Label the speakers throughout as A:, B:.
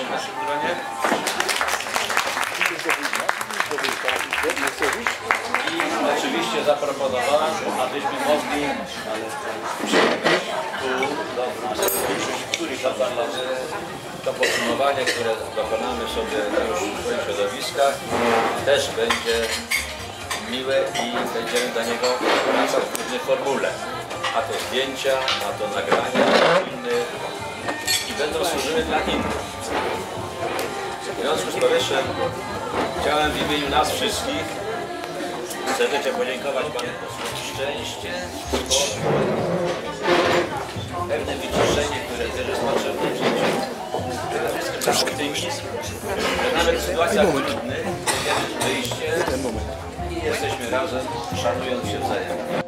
A: w naszym gronie. I oczywiście zaproponowałem, abyśmy mogli przyjechać tu do naszych których zaplanowane to podsumowanie, które dokonamy sobie już w swoich środowiskach, też będzie miłe i będziemy do niego wracać w różnej formule. A to zdjęcia, a to nagrania innych i będą służyły dla innych. W związku z powyższym chciałem w imieniu nas wszystkich serdecznie podziękować Panu posłowi. Szczęście, spokój, pewne wyciszenie, które też jest potrzebne w życiu. Optymizm, że nawet w sytuacjach trudnych jest wyjście i jesteśmy razem, szanując się wzajemnie.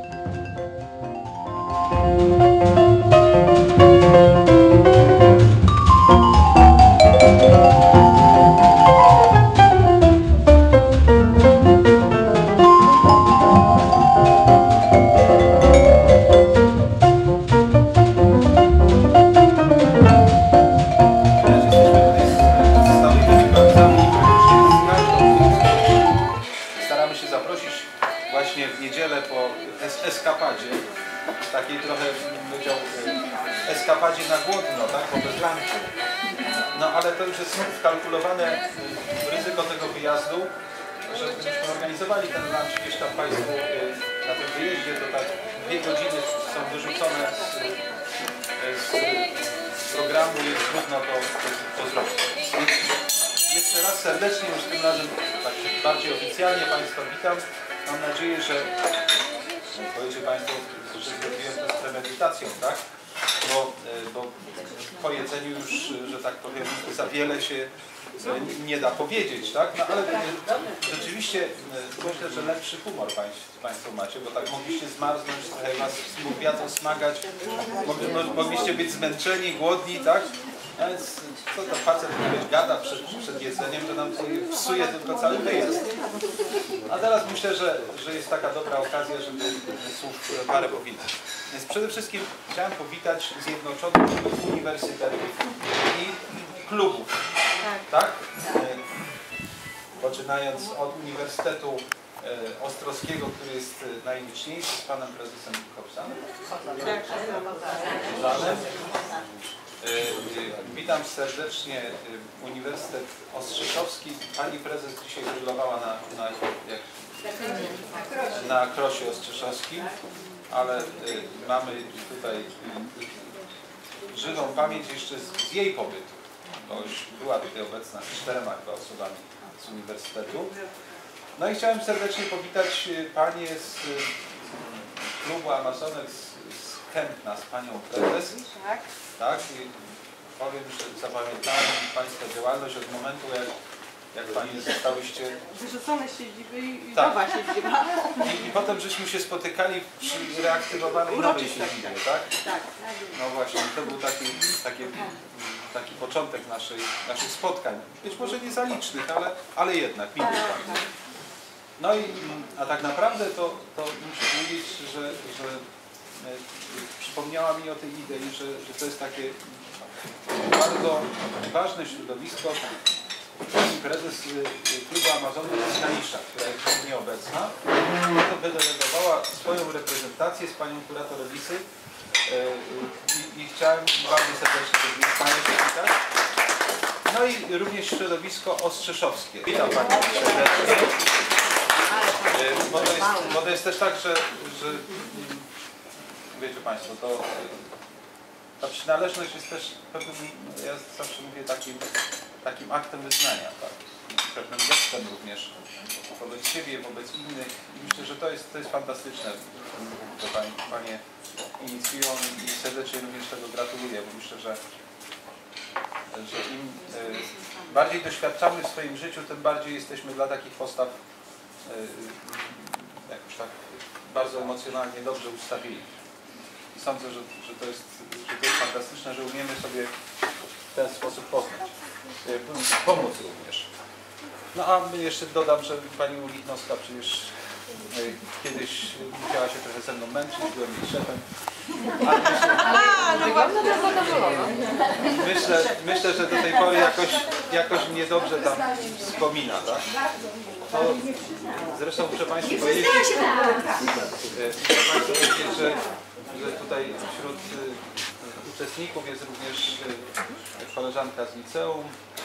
B: Właśnie w niedzielę po eskapadzie, takiej trochę, bym powiedział, eskapadzie na głodno, tak, po bezlanku. No ale to już jest wkalkulowane ryzyko tego wyjazdu, że gdybyśmy organizowali ten lunch gdzieś tam Państwu na tym wyjeździe, to tak 2 godziny są wyrzucone z programu, jest trudno to zrobić. Jeszcze raz serdecznie, już tym razem tak bardziej oficjalnie Państwa witam. Mam nadzieję, że powiecie Państwo, że zrobiłem to z premedytacją, tak? Bo po jedzeniu już, że tak powiem, za wiele się nie da powiedzieć, tak? No ale rzeczywiście myślę, że lepszy humor Państwo macie, bo tak mogliście zmarznąć, trochę Was wiatr smagać, mogliście być zmęczeni, głodni, tak? A więc co to facet gada przed jedzeniem, to nam psuje tylko cały wyjazd. A teraz myślę, że jest taka dobra okazja, żeby słów parę powiedzieć. Więc przede wszystkim chciałem powitać Zjednoczonych Uniwersytetów i klubów. Tak? Poczynając od Uniwersytetu Ostrowskiego, który jest najliczniejszy, z panem prezesem Kopsanem. Witam serdecznie Uniwersytet Ostrzeszowski. Pani prezes dzisiaj grillowała na krosie ostrzeszowskim, ale mamy tutaj żywą pamięć jeszcze z jej pobytu, bo już była tutaj obecna z 4 osobami z Uniwersytetu. No i chciałem serdecznie powitać Panie z klubu Amazonek z Kępna, z Panią prezes. Tak, i powiem, że zapamiętałem Państwa działalność od momentu, jak Panie zostałyście
C: wyrzucone z siedziby i
B: tak.
C: nowa siedziba.
B: I potem żeśmy się spotykali przy reaktywowanej nowej siedzibie, tak?
C: Tak.
B: No właśnie, to był taki początek naszych spotkań. Być może nie zalicznych, ale jednak miły. No i a tak naprawdę to muszę powiedzieć, że przypomniała mi o tej idei, że to jest takie bardzo ważne środowisko. Pani prezes klubu Amazonek z Kalisza, która jest nieobecna, to wydelegowała swoją reprezentację z panią kurator Elisy i chciałem bardzo serdecznie z Panią przywitać. No i również środowisko ostrzeszowskie. Witam Panią serdecznie. Bo to jest też tak, że wiecie Państwo, ta przynależność jest też pewnym, ja zawsze mówię, takim aktem wyznania, tak? Pewnym gestem również wobec siebie, wobec innych. I myślę, że to jest fantastyczne, co Panie inicjują i serdecznie również tego gratuluję, bo myślę, że im bardziej doświadczamy w swoim życiu, tym bardziej jesteśmy dla takich postaw jakoś tak bardzo emocjonalnie dobrze ustawieni. I sądzę, że to jest fantastyczne, że umiemy sobie w ten sposób poznać, pomóc również. No a jeszcze dodam, że Pani Ulichnowska przecież kiedyś musiała się trochę ze mną męczyć, byłem jej szefem. Myślę, że do tej pory jakoś mnie dobrze tam wspomina, tak? To, zresztą muszę Państwu powiedzieć, że tutaj wśród uczestników jest również koleżanka z liceum,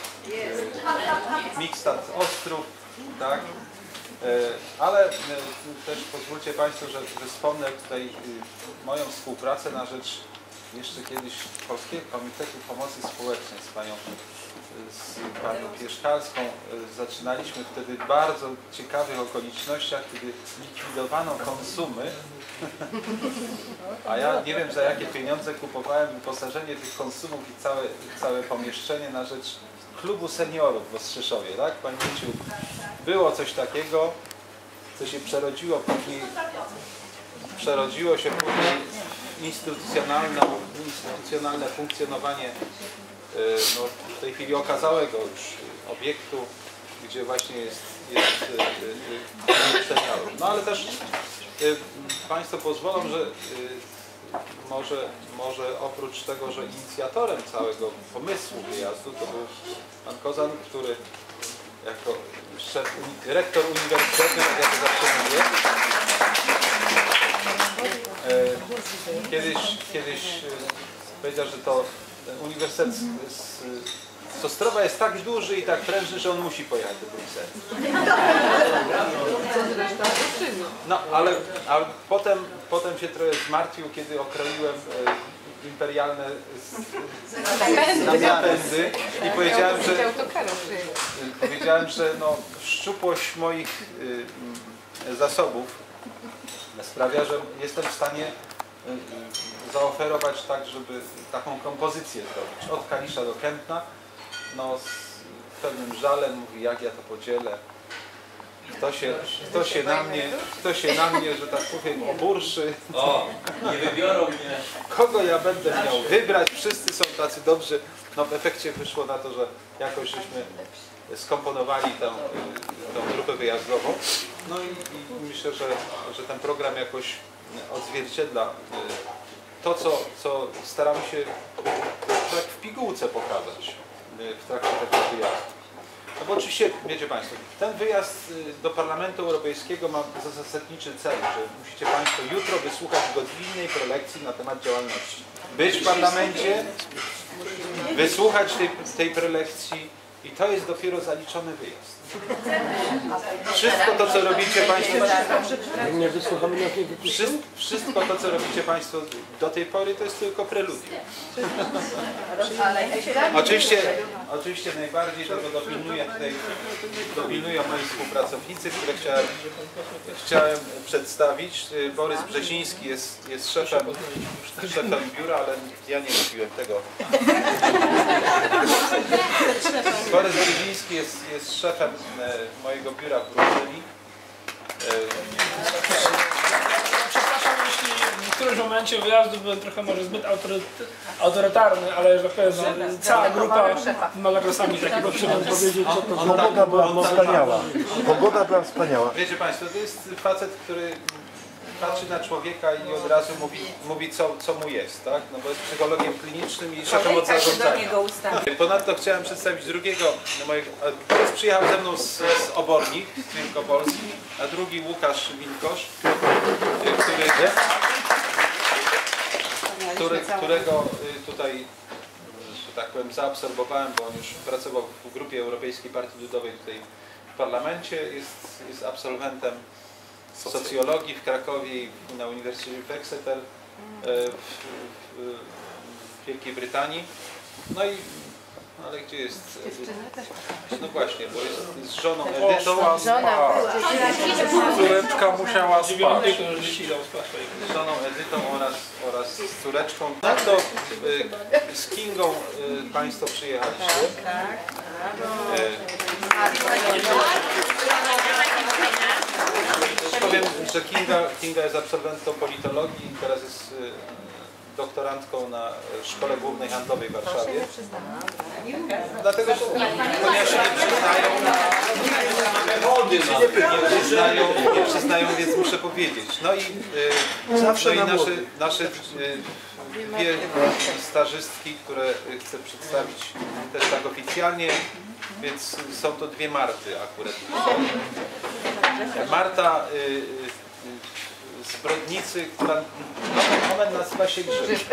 B: Mikstat Ostrów, tak? Ale też pozwólcie Państwo, że wspomnę tutaj moją współpracę na rzecz jeszcze kiedyś Polskiego Komitetu Pomocy Społecznej z panią Pieszkalską. Zaczynaliśmy wtedy w bardzo ciekawych okolicznościach, kiedy likwidowano konsumy, a ja nie wiem za jakie pieniądze kupowałem wyposażenie tych konsumów i całe pomieszczenie na rzecz klubu seniorów w Ostrzeszowie, tak? Panie Miciu, było coś takiego, co się przerodziło się później w instytucjonalne funkcjonowanie no, w tej chwili okazałego już obiektu, gdzie właśnie jest seniorów. No ale też Państwo pozwolą, że może oprócz tego, że inicjatorem całego pomysłu wyjazdu to był pan Kozan, który jako rektor uniwersytetu, jak ja to zawsze mówię, kiedyś powiedział, że to uniwersytet z Ostrowa jest tak duży i tak prężny, że on musi pojechać do Brukseli. No, ale potem się trochę zmartwił, kiedy okroiłem imperialne napędy i powiedziałem, że no, szczupłość moich zasobów sprawia, że jestem w stanie zaoferować tak, żeby taką kompozycję zrobić. Od Kalisza do Kępna, no z pewnym żalem mówi, jak ja to podzielę. Kto się na mnie, że tak powiem, oburszy.
A: O, nie wybiorą mnie.
B: Kogo ja będę miał wybrać? Wszyscy są tacy dobrzy. No w efekcie wyszło na to, że jakoś żeśmy skomponowali tę grupę wyjazdową. No i myślę, że ten program jakoś odzwierciedla to, co staramy się tak w pigułce pokazać w trakcie tego wyjazdu. No bo oczywiście, wiecie Państwo, ten wyjazd do Parlamentu Europejskiego ma zasadniczy cel, że musicie Państwo jutro wysłuchać godzinnej prelekcji na temat działalności. Być w Parlamencie, wysłuchać tej prelekcji i to jest dopiero zaliczony wyjazd. Wszystko to, co robicie Państwo, wszystko to, co robicie Państwo do tej pory, to jest tylko preludium. Oczywiście najbardziej tego dopilnują moi współpracownicy, które chciałem przedstawić. Borys Brzeziński jest szefem biura, ale ja nie mówiłem tego. Borys Brzeziński jest szefem mojego biura w Brukseli.
D: W którymś momencie wyjazdu byłem trochę może zbyt autorytarny, ale że tak powiem, cała grupa wymaga czasami takiego przyjęcia.
E: Pogoda była wspaniała. Pogoda była wspaniała.
B: Wiecie Państwo, to jest facet, który patrzy na człowieka i od razu mówi co mu jest, tak? No bo jest psychologiem klinicznym i szefem od zarządzania. Ponadto chciałem przedstawić drugiego mojego. Borys przyjechał ze mną z Obornik, z Wielkopolski, a drugi Łukasz Wilkosz, którego tutaj, że tak powiem, zaabsorbowałem, bo on już pracował w Grupie Europejskiej Partii Ludowej tutaj w parlamencie, jest absolwentem socjologii w Krakowie i na Uniwersytecie w Exeter w Wielkiej Brytanii. No i ale gdzie jest? No właśnie, bo jest z żoną Edytą.
E: Córeczka musiała spać.
B: Z żoną Edytą oraz z córeczką. Tak to z Kingą Państwo przyjechaliście. Powiem, że Kinga jest absolwentką politologii i teraz jest doktorantką na Szkole Głównej Handlowej w Warszawie. Dlatego, że ponieważ się nie przyznają,
A: wody
B: nie przyznają, więc muszę powiedzieć. No i,
E: Zawsze na
B: nasze dwie stażystki, które chcę przedstawić też tak oficjalnie, więc są to dwie Marty akurat. Marta z Brodnicy, która na ten moment nazywa się Grzyb.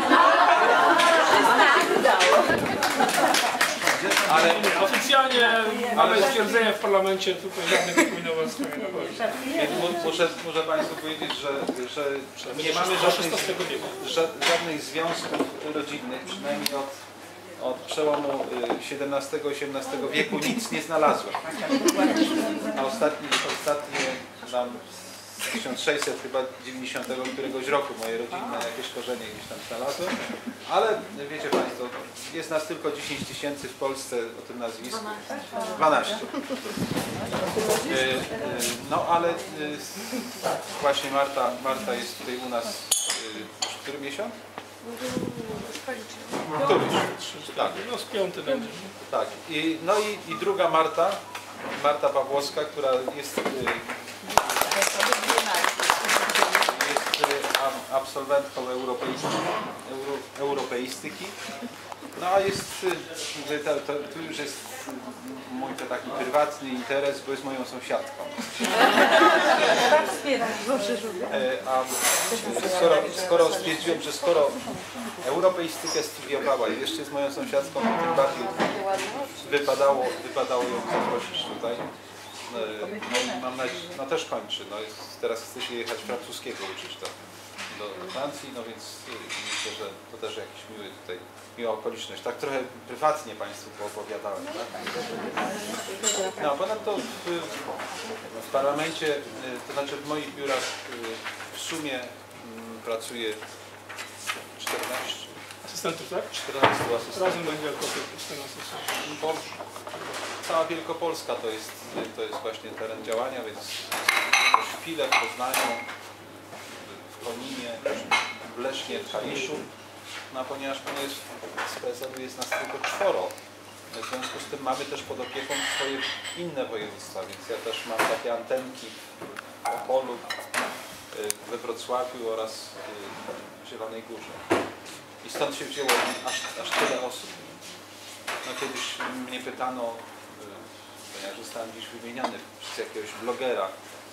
D: Ale oficjalnie mamy stwierdzenie w parlamencie, tutaj żadnych powinowactw nie należy.
B: Muszę Państwu powiedzieć, że nie mamy żadnych związków rodzinnych, przynajmniej od przełomu XVII-XVIII wieku nic nie znalazłem. A ostatnie nam z 1690 któregoś roku moje rodzinne jakieś korzenie gdzieś tam znalazłem, ale wiecie Państwo, jest nas tylko 10 000 w Polsce o tym nazwisku. 12. No ale właśnie Marta jest tutaj u nas który miesiąc? Któryś. Tak.
D: No z 5 będzie.
B: Tak. I druga Marta Pawłowska, która jest absolwentką europeistyki. No a jest, tu już jest mój to taki prywatny interes, bo jest moją sąsiadką. Skoro stwierdziłem, że skoro europeistykę studiowała i jeszcze jest moją sąsiadką, to tym bardziej wypadało ją zaprosić tutaj. No, mam nadzieję, no też kończy. No, teraz chce się jechać francuskiego uczyć do Francji, no więc myślę, że to też jakiś miła okoliczność. Tak trochę prywatnie Państwu poopowiadałem. Tak? No, ponadto w parlamencie, to znaczy w moich biurach w sumie pracuje 14
D: Asystentów, tak?
B: 14 asystentów.
D: Razem będzie jako 14 asystentów.
B: Cała Wielkopolska to jest właśnie teren działania, więc w Szpile, w Poznaniu, w Koninie, w Lesznie, w Kaliszu. No, ponieważ z PSL-u jest nas tylko 4. W związku z tym mamy też pod opieką swoje inne województwa, więc ja też mam takie antenki w Opolu, we Wrocławiu oraz w Zielonej Górze. I stąd się wzięło aż tyle osób. No, kiedyś mnie pytano, ponieważ zostałem dziś wymieniony przez jakiegoś blogera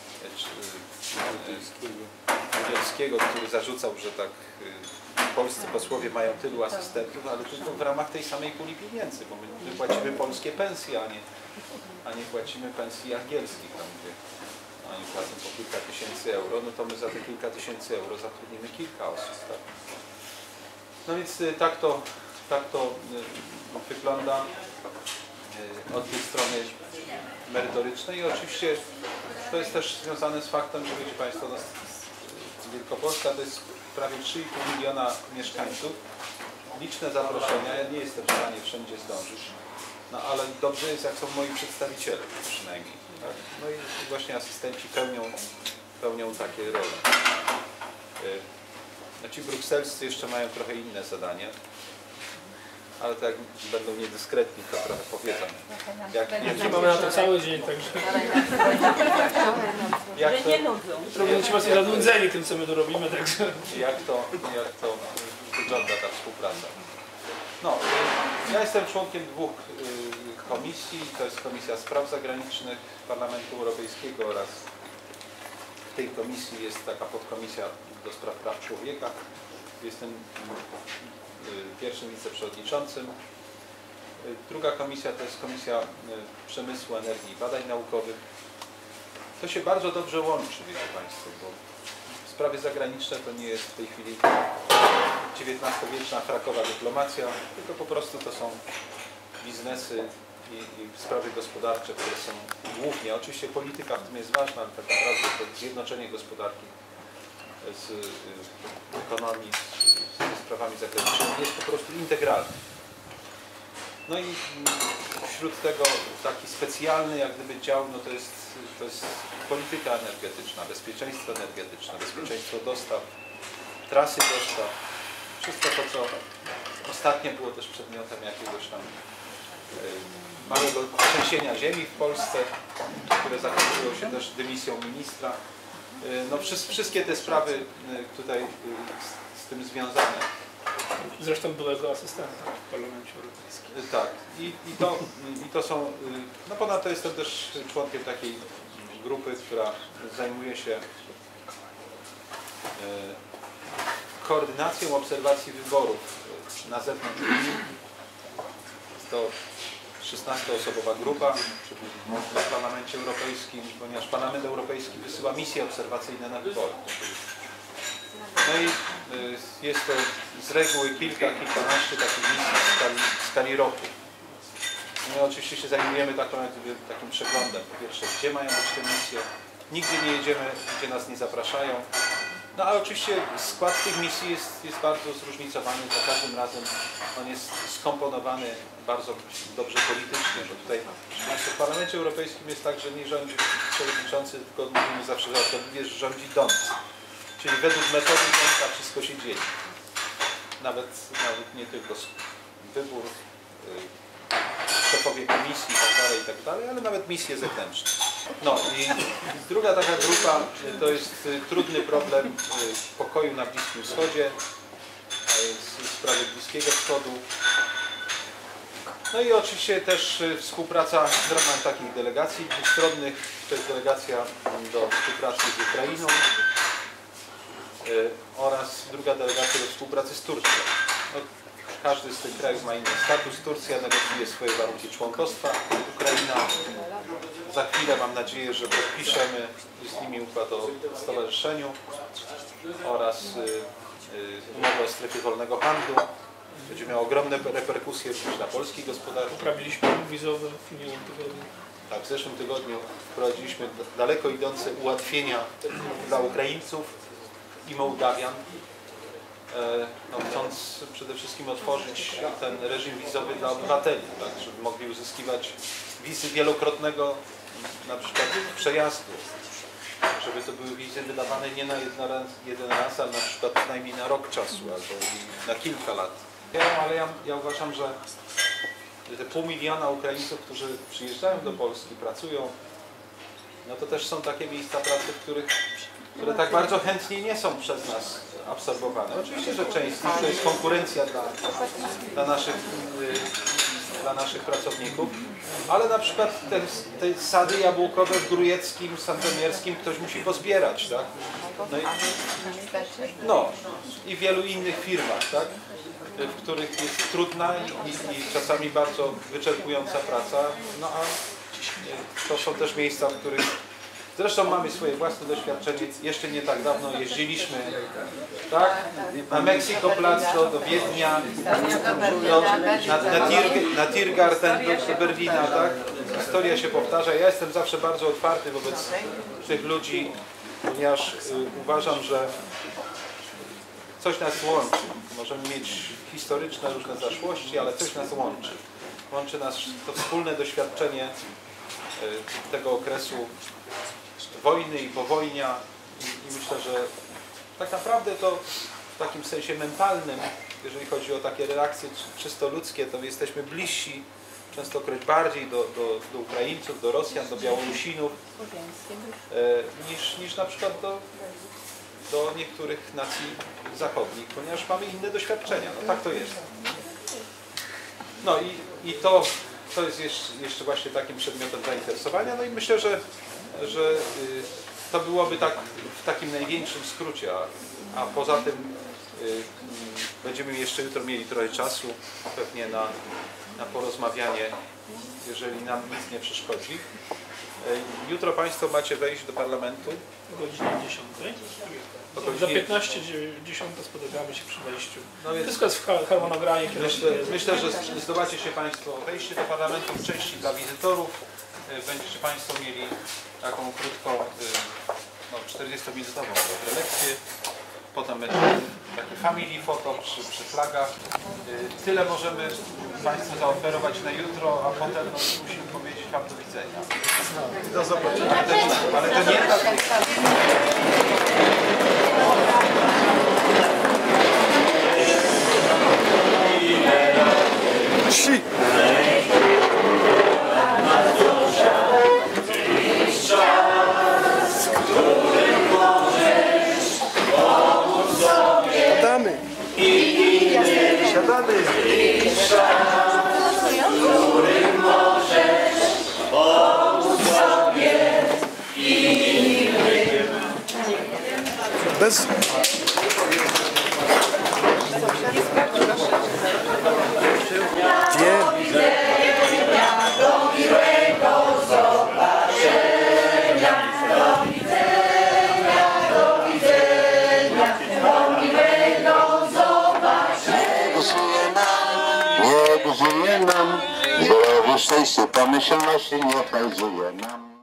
B: Bielskiego, który zarzucał, że tak polscy posłowie mają tylu asystentów, ale tylko w ramach tej samej puli pieniędzy, bo my płacimy polskie pensje, a nie płacimy pensji angielskich, tam gdzie oni płacą po kilka tysięcy euro, no to my za te kilka tysięcy euro zatrudnimy kilka osób. Tak? No więc tak to wygląda od tej strony merytorycznej i oczywiście to jest też związane z faktem, że wiecie Państwo, no, Wielkopolska to jest prawie 3,5 miliona mieszkańców, liczne zaproszenia, ja nie jestem w stanie wszędzie zdążyć, no ale dobrze jest jak są moi przedstawiciele przynajmniej, tak? No i właśnie asystenci pełnią takie role. No ci brukselscy jeszcze mają trochę inne zadania, ale tak będą niedyskretni, to trochę powiedzą.
D: Nie mamy na to cały dzień, także będziecie właśnie zanudzeni tym, co my tu robimy, także
B: jak to wygląda ta współpraca. No, ja jestem członkiem 2 komisji, to jest Komisja Spraw Zagranicznych Parlamentu Europejskiego oraz w tej komisji jest taka podkomisja do spraw praw człowieka. Jestem pierwszym wiceprzewodniczącym. Druga komisja to jest Komisja Przemysłu, Energii i Badań Naukowych. To się bardzo dobrze łączy, wiecie Państwo, bo sprawy zagraniczne to nie jest w tej chwili XIX-wieczna frakowa dyplomacja, tylko po prostu to są biznesy i sprawy gospodarcze, które są głównie, oczywiście polityka w tym jest ważna, ale tak naprawdę to zjednoczenie gospodarki z ekonomii, ze sprawami zagranicznymi jest po prostu integralne. No i wśród tego taki specjalny jak gdyby dział, no to jest polityka energetyczna, bezpieczeństwo energetyczne, bezpieczeństwo dostaw, trasy dostaw, wszystko to, co ostatnio było też przedmiotem jakiegoś tam małego tego trzęsienia ziemi w Polsce, które zakończyło się też dymisją ministra. No, wszystkie te sprawy tutaj z tym związane.
D: Zresztą byłego asystenta w Parlamencie Europejskim.
B: Tak. I to są... No ponadto jestem też członkiem takiej grupy, która zajmuje się koordynacją obserwacji wyborów na zewnątrz Unii. Jest to 16-osobowa grupa w Parlamencie Europejskim, ponieważ Parlament Europejski wysyła misje obserwacyjne na wybory. No i jest to z reguły kilkanaście takich misji w skali roku. My oczywiście się zajmujemy takim przeglądem. Po pierwsze, gdzie mają być te misje. Nigdzie nie jedziemy, gdzie nas nie zapraszają. No ale oczywiście skład tych misji jest bardzo zróżnicowany. Za każdym razem on jest skomponowany bardzo dobrze politycznie. Bo tutaj w Parlamencie Europejskim jest tak, że nie rządzi przewodniczący, tylko mówimy zawsze żartobliwie, że rządzi Dąb. Czyli według metody Dąbka wszystko się dzieje. Nawet nie tylko wybór, szefowie komisji i tak dalej, ale nawet misje zewnętrzne. No i druga taka grupa to jest trudny problem pokoju na Bliskim Wschodzie, a jest sprawy Bliskiego Wschodu. No i oczywiście też współpraca w ramach takich delegacji dwustronnych, to jest delegacja do współpracy z Ukrainą oraz druga delegacja do współpracy z Turcją. No, każdy z tych krajów ma inny status. Turcja negocjuje swoje warunki członkostwa. Ukraina za chwilę, mam nadzieję, że podpiszemy z nimi układ o stowarzyszeniu oraz umowę o strefie wolnego handlu. Będzie miało ogromne reperkusje również na polskiej gospodarce.
D: Poprawiliśmy wizowe w minionym tygodniu.
B: Tak, w zeszłym tygodniu wprowadziliśmy daleko idące ułatwienia dla Ukraińców i Mołdawian. No, chcąc przede wszystkim otworzyć ten reżim wizowy dla obywateli, tak, żeby mogli uzyskiwać wizy wielokrotnego na przykład przejazdu, żeby to były wizy wydawane nie na jeden raz, ale na przykład przynajmniej na rok czasu albo na kilka lat. Ale ja uważam, że te 500 000 Ukraińców, którzy przyjeżdżają do Polski, pracują, no to też są takie miejsca pracy, które tak bardzo chętnie nie są przez nas absorbowane. Oczywiście, że część to jest konkurencja dla naszych pracowników, ale na przykład te sady jabłkowe w Grójeckim, Sandomierskim ktoś musi pozbierać, tak? No i w wielu innych firmach, tak? W których jest trudna i czasami bardzo wyczerpująca praca, no a to są też miejsca, w których zresztą mamy swoje własne doświadczenie. Jeszcze nie tak dawno jeździliśmy, tak? Na Mexikoplatz do Wiednia, na Tiergarten do Berlina, tak? Historia się powtarza. Ja jestem zawsze bardzo otwarty wobec tych ludzi, ponieważ uważam, że coś nas łączy. Możemy mieć historyczne różne zaszłości, ale coś nas łączy. Łączy nas to wspólne doświadczenie tego okresu wojny i powojnia i myślę, że tak naprawdę to w takim sensie mentalnym, jeżeli chodzi o takie reakcje czysto ludzkie, to jesteśmy bliżsi częstokroć bardziej do Ukraińców, do Rosjan, do Białorusinów niż na przykład do niektórych nacji zachodnich, ponieważ mamy inne doświadczenia. No tak to jest. No i to jest jeszcze właśnie takim przedmiotem zainteresowania. No i myślę, że to byłoby tak w takim największym skrócie, a poza tym będziemy jeszcze jutro mieli trochę czasu pewnie na porozmawianie, jeżeli nam nic nie przeszkodzi. Jutro Państwo macie wejść do parlamentu
D: O godzinie 10. Za 15:10 spotykamy się przy wejściu. No więc wszystko jest w harmonogramie.
B: Myślę, że zdołacie się Państwo wejście do parlamentu w części dla wizytorów. Będziecie Państwo mieli taką krótką, 40-minutową prelekcję. Potem będzie taki family photo przy flagach. Tyle możemy Państwu zaoferować na jutro, a potem musimy powiedzieć Wam do widzenia. Do zobaczenia. Ale to nie tak.
E: Trzy.
F: szczęście, pomyślności niechaj żyje nam.